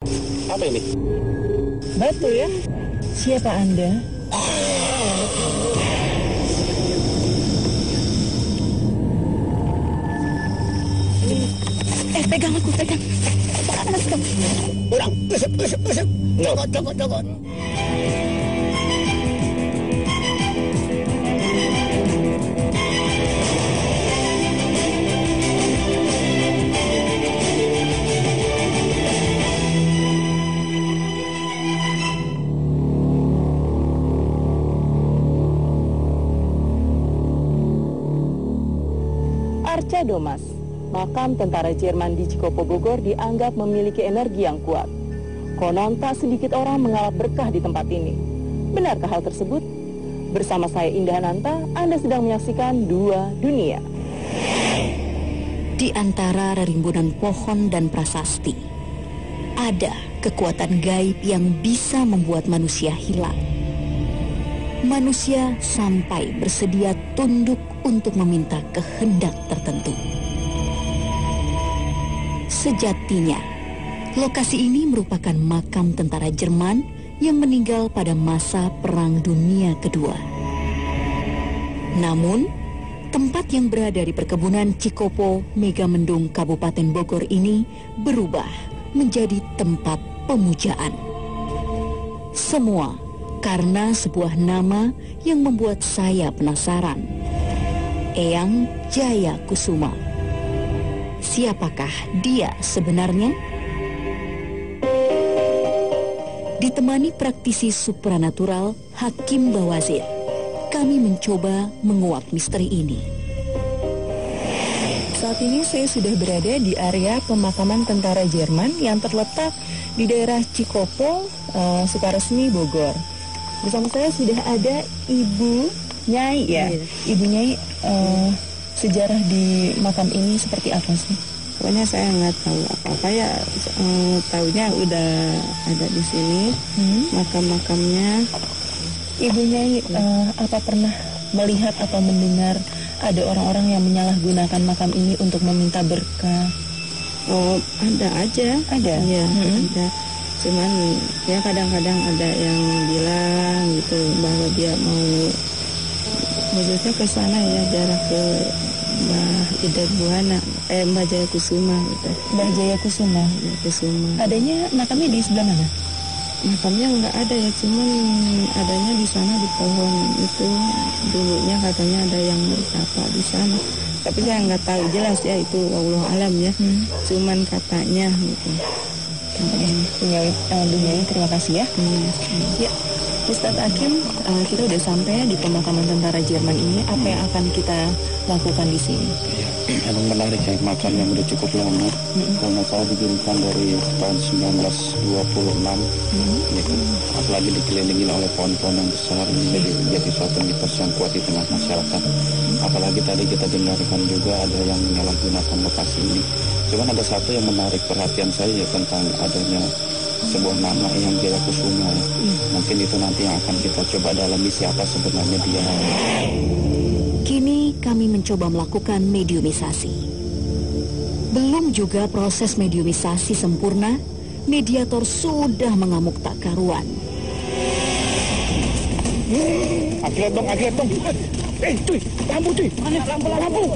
Apa ini? Batu ya? Siapa Anda? Pegang aku, pegang. Panas kamu. Ulang, usuk. Jogot. Arca Domas, makam tentara Jerman di Cikopo Bogor dianggap memiliki energi yang kuat. Konon tak sedikit orang mengalap berkah di tempat ini. Benarkah hal tersebut? Bersama saya Indah Nanta, Anda sedang menyaksikan Dua Dunia. Di antara rerimbunan pohon dan prasasti, ada kekuatan gaib yang bisa membuat manusia hilang. Manusia sampai bersedia tunduk untuk meminta kehendak tertentu. Sejatinya, lokasi ini merupakan makam tentara Jerman yang meninggal pada masa Perang Dunia Kedua. Namun, tempat yang berada di perkebunan Cikopo, Megamendung, Kabupaten Bogor ini berubah menjadi tempat pemujaan. Semua karena sebuah nama yang membuat saya penasaran. Eyang Jaya Kusuma. Siapakah dia sebenarnya? Ditemani praktisi supranatural Hakim Bawazir, kami mencoba menguak misteri ini. Saat ini saya sudah berada di area pemakaman tentara Jerman yang terletak di daerah Cikopo, Sukaresmi, Bogor. Bersama saya sudah ada Ibu Nyai ya. Iya. Ibu Nyai, sejarah di makam ini seperti apa sih? Pokoknya saya nggak tahu apa-apa ya, taunya udah ada di sini makam-makamnya. Ibu Nyai, apa pernah melihat atau mendengar ada orang-orang yang menyalahgunakan makam ini untuk meminta berkah? Oh, ada aja. Ada? Iya, ada. Cuman ya kadang-kadang ada yang bilang gitu bahwa dia mau maksudnya ke sana ya, jarak ke Mbah Ida Buana, Mbah Jaya Kusuma gitu. Mbah Jaya Kusuma. Ya, Kusuma. Adanya makamnya di sebelah mana? Makamnya nggak ada ya, cuman adanya di sana di pohon itu. Dulunya katanya ada yang bertapa di sana. Tapi saya nggak tahu jelas ya, itu wallahu alam ya. Cuman katanya gitu. Nyai, terima kasih ya. Ya, Ustadz Hakim, kita udah sampai di pemakaman tentara Jerman ini. Apa yang akan kita lakukan di sini? Ya, emang menarik ya, makam yang udah cukup lama. Kalau nggak salah didirikan dari tahun 1926. Gitu. Apalagi dikelilingi oleh pohon-pohon yang besar, jadi suatu mitos yang kuat di tengah masyarakat. Apalagi tadi kita dengarkan juga ada yang menyalahgunakan lokasi ini. Cuman ada satu yang menarik perhatian saya ya, tentang adanya sebuah nama yang Jaya Kusuma. Mungkin itu nanti yang akan kita coba dalami, siapa sebenarnya dia. Kini kami mencoba melakukan mediumisasi. Belum juga proses mediumisasi sempurna, mediator sudah mengamuk tak karuan. Akhirat dong. Cuy, lampu cuy. Mana lampu.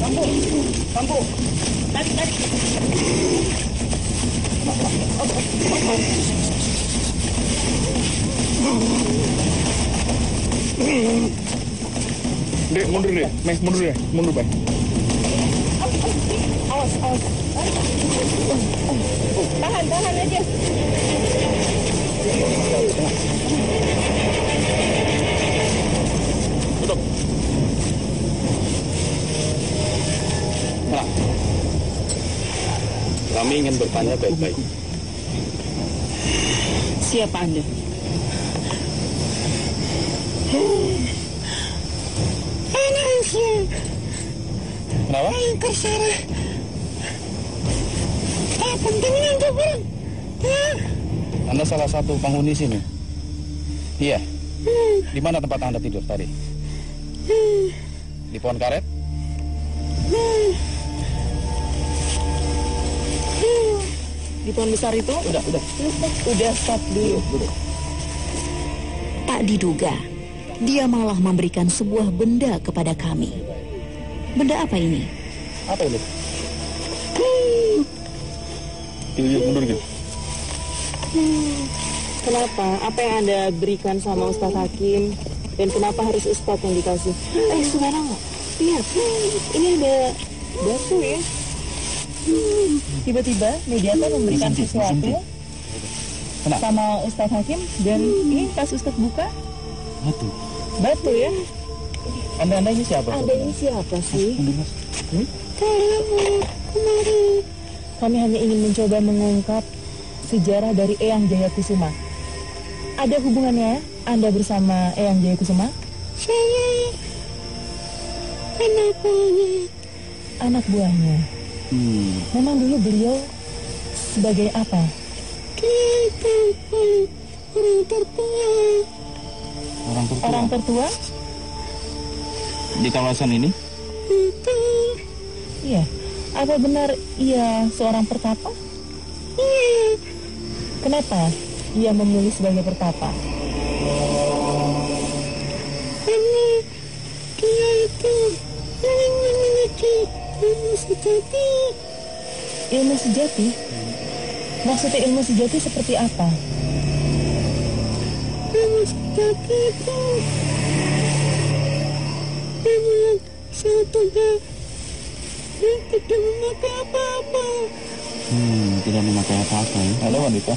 Tarik. Dek, mundur deh. Mundur, Bay. Awas. Tahan aja. Tutup. Nah, kami ingin bertanya baik-baik. Siapa Anda? Anaknya. Kenapa? Terserah. Pentingnya untuk orang. Anda salah satu penghuni sini? Iya. Di mana tempat Anda tidur tadi? Di pohon karet? di pohon besar itu? Udah stop dulu. Tak diduga, dia malah memberikan sebuah benda kepada kami. Benda apa ini? Apa ini? Yuk, mundur gitu. Kenapa? Apa yang Anda berikan sama Ustadz Hakim? Dan kenapa harus Ustadz yang dikasih? Sekarang lihat, ini ada batu ya. Tiba-tiba mediator memberikan sesuatu sama Ustadz Hakim. Dan ini pas Ustadz buka, batu ya. Anda ini siapa? Anda ini siapa sih? Kami hanya ingin mencoba mengungkap sejarah dari Eyang Jayakusuma. Ada hubungannya Anda bersama Eyang Jayakusuma? Saya Anak buahnya. Memang dulu beliau sebagai apa? Orang tertua? Di kawasan ini? Iya. Apa benar ia seorang pertapa? Iya. Kenapa ia memilih sebagai pertapa? Karena dia itu yang memiliki ilmu sejati. Ilmu sejati? Maksudnya ilmu sejati seperti apa? Ilmu sejati itu ilmu yang satunya yang tidak memakai apa-apa. Tidak memakai apa-apa ya. Ada wanita?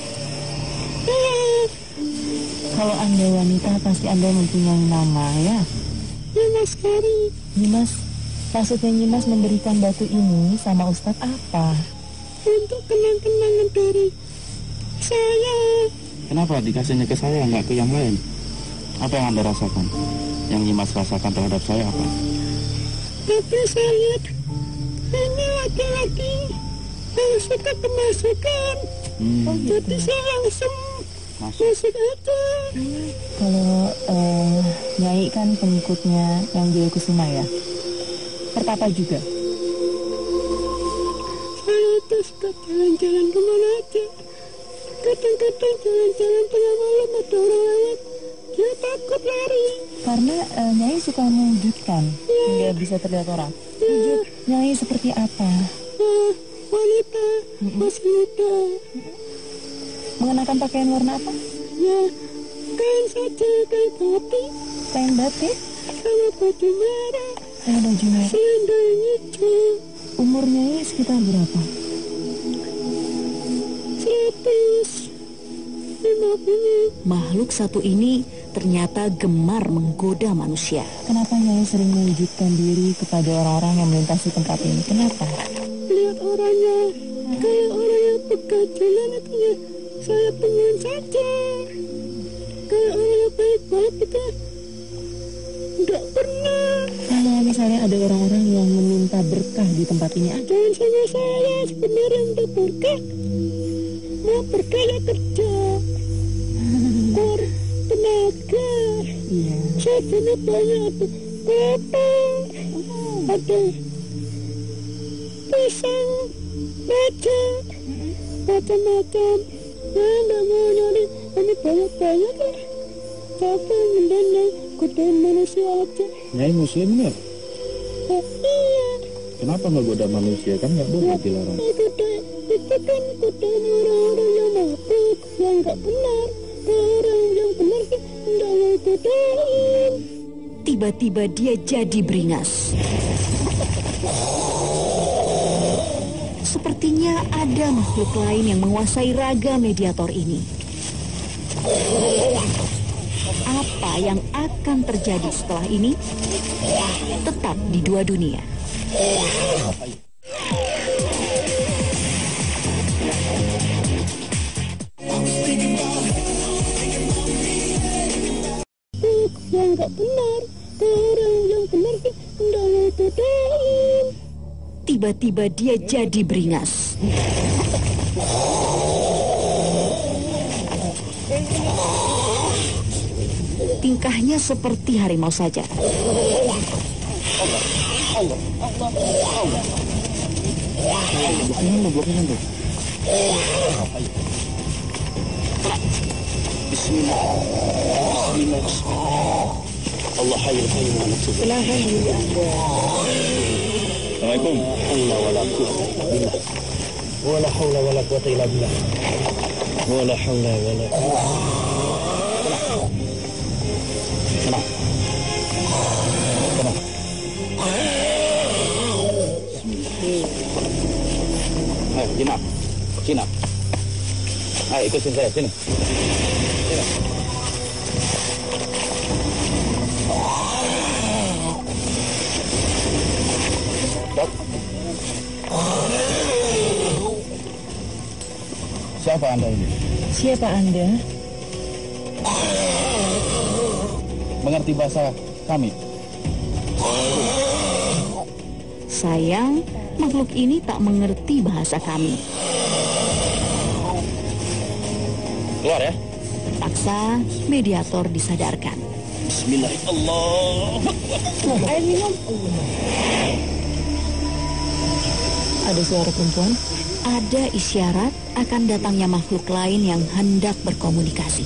Kalau Anda wanita pasti Anda mempunyai nama ya? Nyimas Kari. Nyimas, maksudnya Nyimas memberikan batu ini sama Ustadz apa? Untuk kenang-kenangan dari saya. Kenapa dikasihnya ke saya, nggak ke yang lain? Apa yang Anda rasakan? Yang Nyimas rasakan terhadap saya apa? Tapi saya lihat ini laki-laki yang suka kemasukan. Jadi saya langsung masuk aja. Kalau Nyai kan pengikutnya yang Jayakusuma ya? Pertapa juga? Saya itu suka jalan-jalan kemana aja. Kadang-kadang jalan-jalan tengah malam ada orang lewat, dia takut lari. Karena Nyai suka mewujudkan hingga bisa terlihat orang. Wujud Nyai seperti apa? Wanita masih muda. Mengenakan pakaian warna apa? Ya, kain saja, kain batik. Kain batik? Sama baju merah. Sama baju merah. Selendang hijau. Umur Nyai sekitar berapa? 150. Makhluk satu ini ternyata gemar menggoda manusia. Kenapa Nyai sering mewujudkan diri kepada orang-orang yang melintasi tempat ini? Kenapa? Lihat orangnya, kayak orang yang pegang jalan itu ya, saya temuin saja. Kayak orang yang baik-baik itu, enggak pernah. Kalau misalnya ada orang-orang yang meminta berkah di tempat ini, Jangan sama saya, sebenarnya untuk berkah. Mau berkah ya kerja. Tenaga. iya. Saya punya banyak tuh. Ada pisang, meja, macam-macam. Saya nggak mau nyari ini banyak-banyak lah. Tapi mending godain manusia aja. Nyai muslim nggak? Iya. Kenapa nggak goda manusia? Kan nggak boleh dilarang. Itu kan godain orang-orang yang mabuk, yang nggak benar. Orang yang benar sih nggak mau godain. Tiba-tiba dia jadi beringas. Sepertinya ada makhluk lain yang menguasai raga mediator ini. Apa yang akan terjadi setelah ini? Tetap di Dua Dunia. Yang nggak benar, orang yang benar sih nggak mau godain. Tiba-tiba dia jadi beringas. Tingkahnya seperti harimau saja. Bismillah. Allah hayyul qayyum wa natubu. Silahkan diri Anda. Assalamualaikum. Allah wala quwwata illa billah. Wala haula wala quwwata illa billah. Wala haula wala quwwata. Tenang. Tenang. Ayo, jinak. Jinak. Ayo, ikutin saya, sini. Sini. Dok. Siapa Anda ini? Siapa Anda? Mengerti bahasa kami? Sayang, makhluk ini tak mengerti bahasa kami. Keluar ya. Paksa mediator disadarkan. Bismillahirrahmanirrahim. Air minum. Ada suara perempuan? Ada isyarat akan datangnya makhluk lain yang hendak berkomunikasi.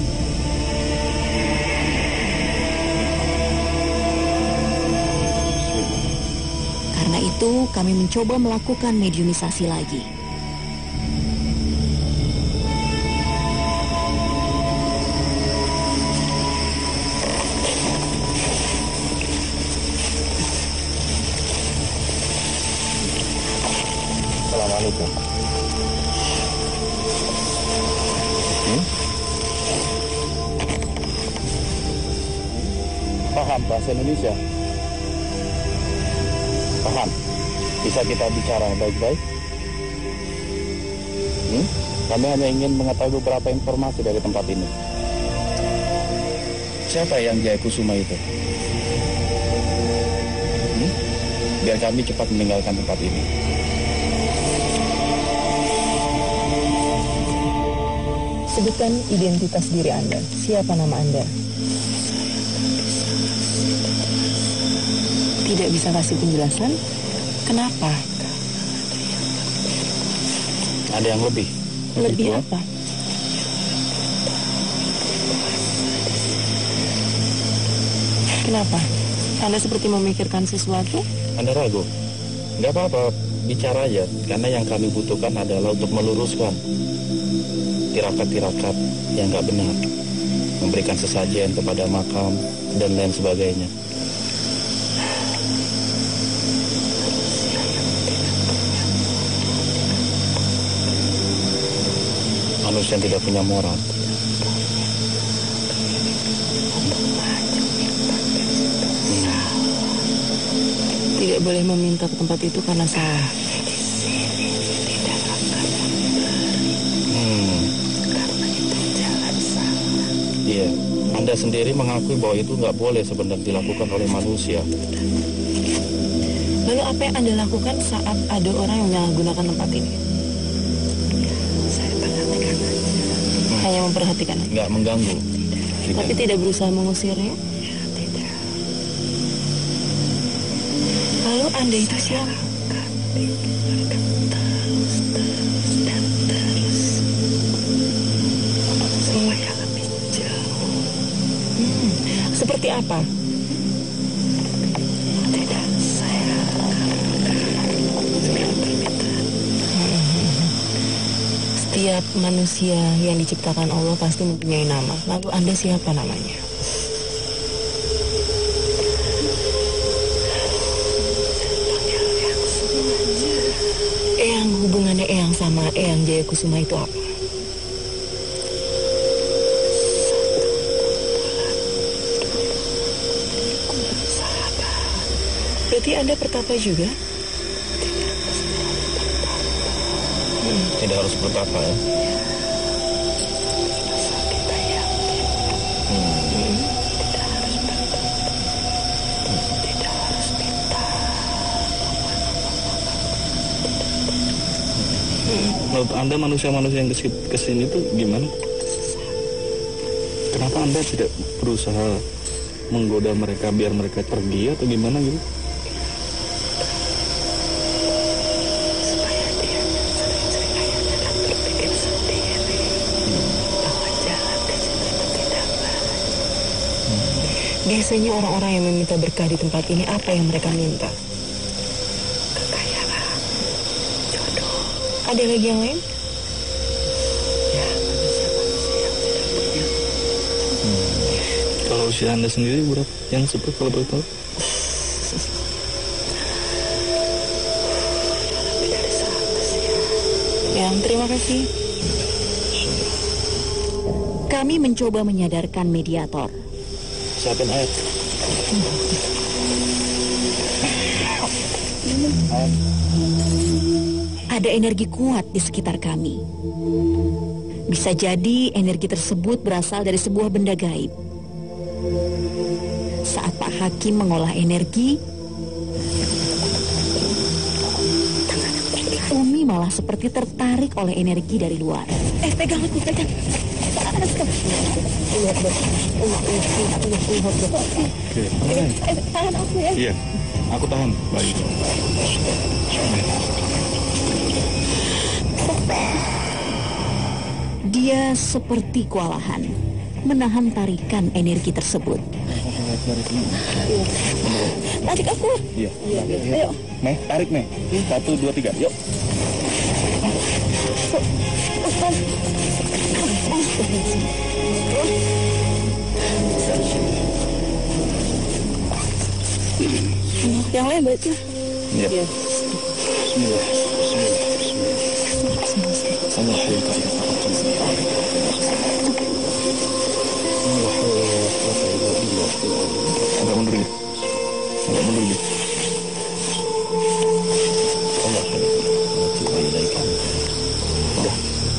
Karena itu, kami mencoba melakukan mediumisasi lagi. Assalamualaikum. Paham bahasa Indonesia? Paham? Bisa kita bicara baik-baik? Kami hanya ingin mengetahui beberapa informasi dari tempat ini. Siapa yang Jaya Kusuma itu? Biar kami cepat meninggalkan tempat ini. Sebutkan identitas diri Anda. Siapa nama Anda? Tidak bisa kasih penjelasan? Kenapa? Ada yang lebih? Lebih apa? Kenapa? Anda seperti memikirkan sesuatu? Anda ragu? Nggak apa-apa, bicara aja. Karena yang kami butuhkan adalah untuk meluruskan tirakat-tirakat yang nggak benar, memberikan sesajen kepada makam dan lain sebagainya. Manusia yang tidak punya moral. Tidak boleh meminta ke tempat itu karena salah. Iya, Anda sendiri mengakui bahwa itu nggak boleh sebenarnya dilakukan oleh manusia. Lalu apa yang Anda lakukan saat ada orang yang menyalahgunakan tempat ini? Saya perhatikan aja. Hanya memperhatikan? Nggak mengganggu. Tapi tidak berusaha mengusirnya? Tidak. Lalu Anda itu siapa? Supaya lebih jauh. Seperti apa? Tidak, saya Setiap manusia yang diciptakan Allah pasti mempunyai nama. Lalu Anda siapa namanya? Eyang, hubungannya Eyang sama Eyang Jaya Kusuma itu apa? Berarti Anda pertapa juga? Tidak harus bertapa ya. Menurut Anda manusia-manusia yang kesini itu gimana? Kenapa Anda tidak berusaha menggoda mereka biar mereka pergi atau gimana gitu? Supaya dia sering-sering ayahnya Biasanya orang-orang yang meminta berkah di tempat ini, apa yang mereka minta? Kekayaan, jodoh. Ada lagi yang lain? Ya, manusia-manusia yang tidak punya. Kalau usia Anda sendiri berapa yang sebut kalau boleh tahu? Lebih dari 100 ya. Yang terima kasih. Kami mencoba menyadarkan mediator. Siapin air. Ada energi kuat di sekitar kami. Bisa jadi energi tersebut berasal dari sebuah benda gaib. Saat Pak Hakim mengolah energi, Umi malah seperti tertarik oleh energi dari luar. Pegang aku, pegang. Panas kan? Lihat, Dok. Oke. Tahan aku ya. Iya, aku tahan. Baik. Dia seperti kewalahan menahan tarikan energi tersebut. Tarik aku. Iya. Ayo. Meh, tarik Meh. 1, 2, 3. Yuk. Yang lain baca. Iya. Iya. Bismillah. Allah agak mundur ya. Agak mundur ya. Allah udah.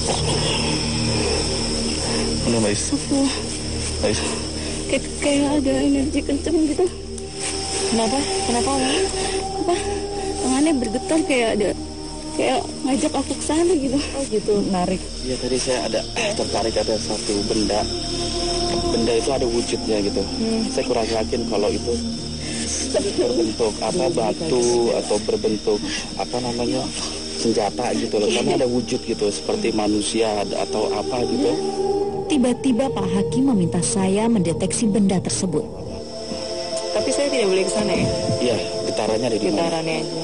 Udah Bais. Bais. Kayak ada energi kenceng gitu. Kenapa? Kenapa Om? Apa? Tangannya bergetar kayak ngajak aku ke sana gitu. Oh gitu, narik. Ya tadi saya ada tertarik ada satu benda. Benda itu ada wujudnya gitu. Saya kurang yakin kalau itu berbentuk apa batu atau berbentuk apa namanya senjata gitu loh. Karena ada wujud gitu seperti manusia atau apa gitu. Tiba-tiba Pak Hakim meminta saya mendeteksi benda tersebut. Tapi saya tidak boleh ke sana ya. Iya, getarannya ada di mana? Getarannya aja.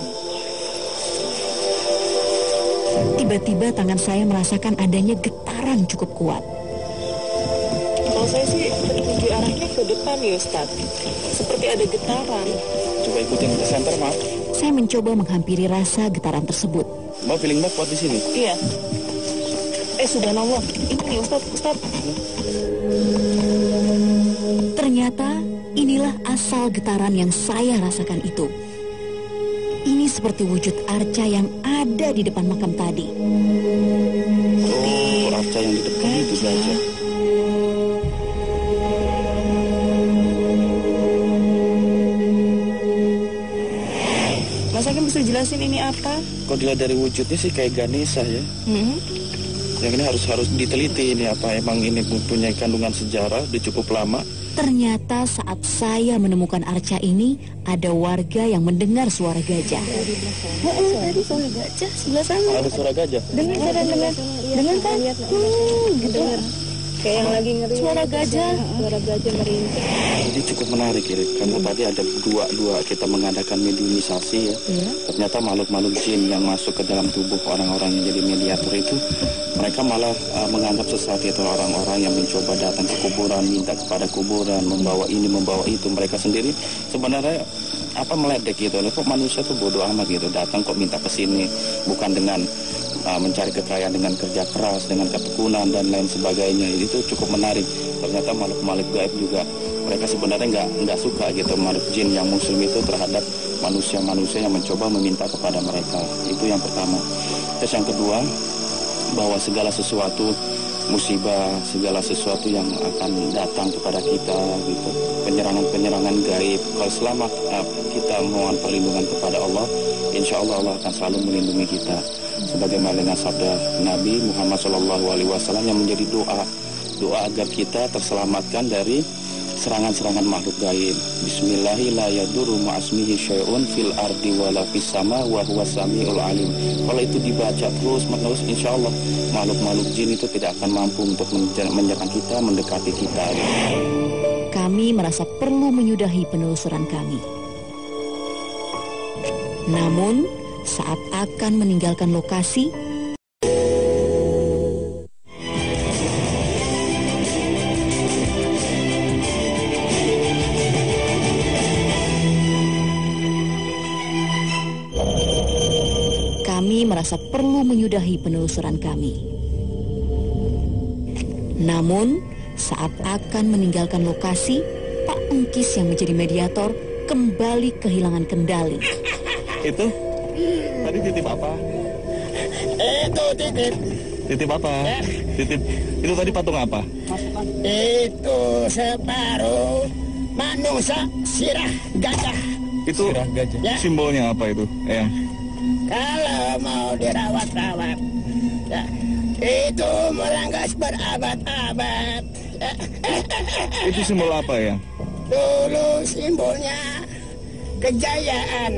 Tiba-tiba tangan saya merasakan adanya getaran cukup kuat. Kalau saya sih tertuju arahnya ke depan ya Ustaz. Seperti ada getaran. Coba ikutin ke center, Mak. Saya mencoba menghampiri rasa getaran tersebut. Mbak feeling Mbak kuat di sini? Iya. Subhanallah. Ini nih Ustaz. Ternyata inilah asal getaran yang saya rasakan itu. Ini seperti wujud arca yang ada di depan makam tadi. Oh, arca yang di depan itu saja. Mas Hakim bisa jelasin ini apa? Kalau dilihat dari wujudnya sih kayak Ganesha ya. Yang ini harus diteliti ini apa emang ini mempunyai kandungan sejarah udah cukup lama. Ternyata saat saya menemukan arca ini, ada warga yang mendengar suara gajah. Tadi suara gajah sebelah sana. Ada suara gajah. Dengar kan? Gitu. Kayak yang lagi ngeri. Suara gajah merintih. Jadi cukup menarik ya, karena tadi ada dua kita mengadakan mediumisasi ya. Ternyata makhluk-makhluk jin yang masuk ke dalam tubuh orang-orang yang jadi mediator itu, mereka malah menganggap sesuatu itu orang-orang yang mencoba datang ke kuburan, minta kepada kuburan, membawa ini, membawa itu. Mereka sendiri sebenarnya meledek gitu. Kok manusia tuh bodoh amat gitu, datang kok minta ke sini, bukan dengan mencari kekayaan dengan kerja keras, dengan ketekunan dan lain sebagainya. Itu cukup menarik. Ternyata makhluk-makhluk gaib juga mereka sebenarnya nggak suka gitu makhluk jin yang muslim itu terhadap manusia-manusia yang mencoba meminta kepada mereka. Itu yang pertama. Terus yang kedua, bahwa segala sesuatu musibah, segala sesuatu yang akan datang kepada kita gitu, penyerangan-penyerangan gaib, kalau selama kita mohon perlindungan kepada Allah, insya Allah Allah akan selalu melindungi kita. Sebagaimana sabda Nabi Muhammad SAW yang menjadi doa agar kita terselamatkan dari serangan-serangan makhluk gaib. Bismillahirrahmanirrahim. Ma'asmihi syai'un fil ardi wala fis sama wa huwa samiul alim. Kalau itu dibaca terus menerus, insya Allah makhluk-makhluk jin itu tidak akan mampu untuk menyerang kita, mendekati kita. kami merasa perlu menyudahi penelusuran kami. Namun, saat akan meninggalkan lokasi, kami merasa perlu menyudahi penelusuran kami. Namun, saat akan meninggalkan lokasi, Pak Engkis yang menjadi mediator kembali kehilangan kendali. Itu? Tadi titip apa? Itu titip. Titip apa? Titip. Itu tadi patung apa? Itu separuh manusia sirah gajah. Itu Ya. simbolnya apa itu, Eyang? Kalau mau dirawat-rawat, ya, itu meranggas berabad-abad. Itu simbol apa, Eyang? Dulu simbolnya kejayaan.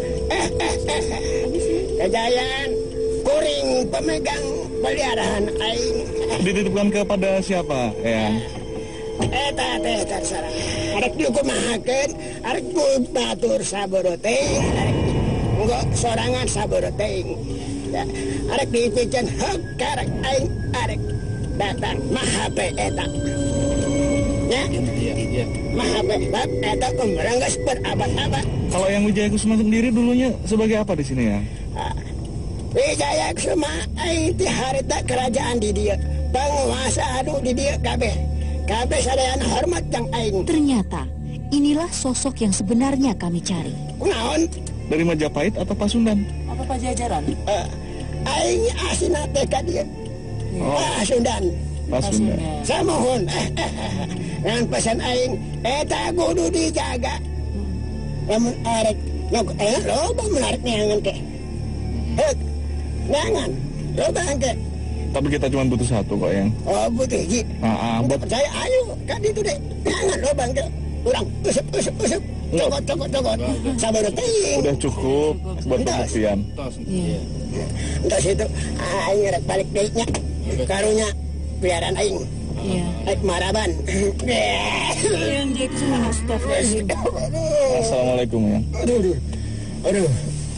Kejayaan kuring pemegang peliharaan aing. Dititipkan kepada siapa, Eyang? Eta teh terserah. Arek dikumahakeun, arek batur saboro teuing, arek engko sorangan saboro teuing. Ya, arek dipikeun hek karek aing arek datang mahape eta. Ya, iya. Mahape eta meranggas berabad-abad. Kalau yang Wijaya Kusuma sendiri dulunya sebagai apa di sini, ya? Wijaya Kusuma aing ti harita kerajaan di dieu. Penguasa anu di dieu kabeh. Kabeh sadayana hormat jang aing. Ternyata, inilah sosok yang sebenarnya kami cari. Kunaon? Dari Majapahit atau Pasundan? Apa Pajajaran? Aing asina teh ka dieu. Pasundan. Pasundan. Samohon. Ngan pesan aing eta kudu dijaga. Lamun arek loba menarik neangan ke. Hek. Neangan. Loba angke. Tapi kita cuma butuh satu kok, Eyang. Oh, butuh hiji. Buat Percaya ayo ka ditu deh. Neangan loba angke. Urang usep. Cokot. Sabar teuing. udah cukup buat pembuktian. Entar situ aing rek balik deui nya. Karunya piaran aing. Iya. Aik maraban. Yang dia itu cuma Assalamualaikum, Eyang. Aduh.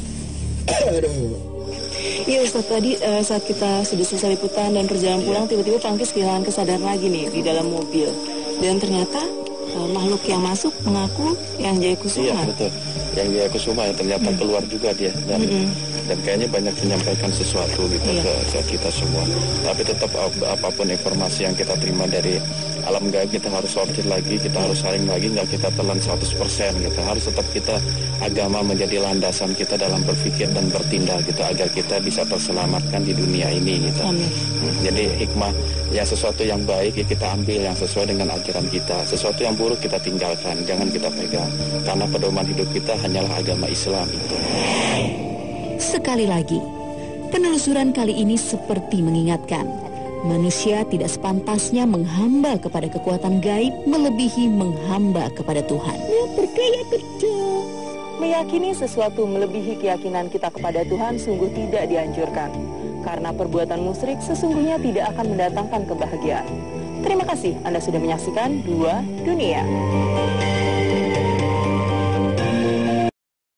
Iya Ustaz, tadi saat kita sudah selesai liputan dan perjalanan pulang, tiba-tiba Pak Engkis kehilangan kesadaran lagi nih di dalam mobil. Dan ternyata makhluk yang masuk mengaku yang Jaya Kusuma. Iya betul, yang Jaya Kusuma yang ternyata keluar juga dia dan kayaknya banyak menyampaikan sesuatu gitu ke kita semua. Tapi tetap apapun informasi yang kita terima dari alam gaib kita harus sortir lagi, kita harus saring lagi, nggak kita telan 100%. Gitu. Harus tetap kita agama menjadi landasan kita dalam berpikir dan bertindak gitu agar kita bisa terselamatkan di dunia ini gitu. Jadi hikmah ya sesuatu yang baik ya kita ambil yang sesuai dengan ajaran kita, sesuatu yang buruk kita tinggalkan, jangan kita pegang karena pedoman hidup kita hanyalah agama Islam itu. Sekali lagi, penelusuran kali ini seperti mengingatkan, manusia tidak sepantasnya menghamba kepada kekuatan gaib melebihi menghamba kepada Tuhan. Bergaya kerja. Meyakini sesuatu melebihi keyakinan kita kepada Tuhan sungguh tidak dianjurkan. Karena perbuatan musyrik sesungguhnya tidak akan mendatangkan kebahagiaan. Terima kasih Anda sudah menyaksikan Dua Dunia.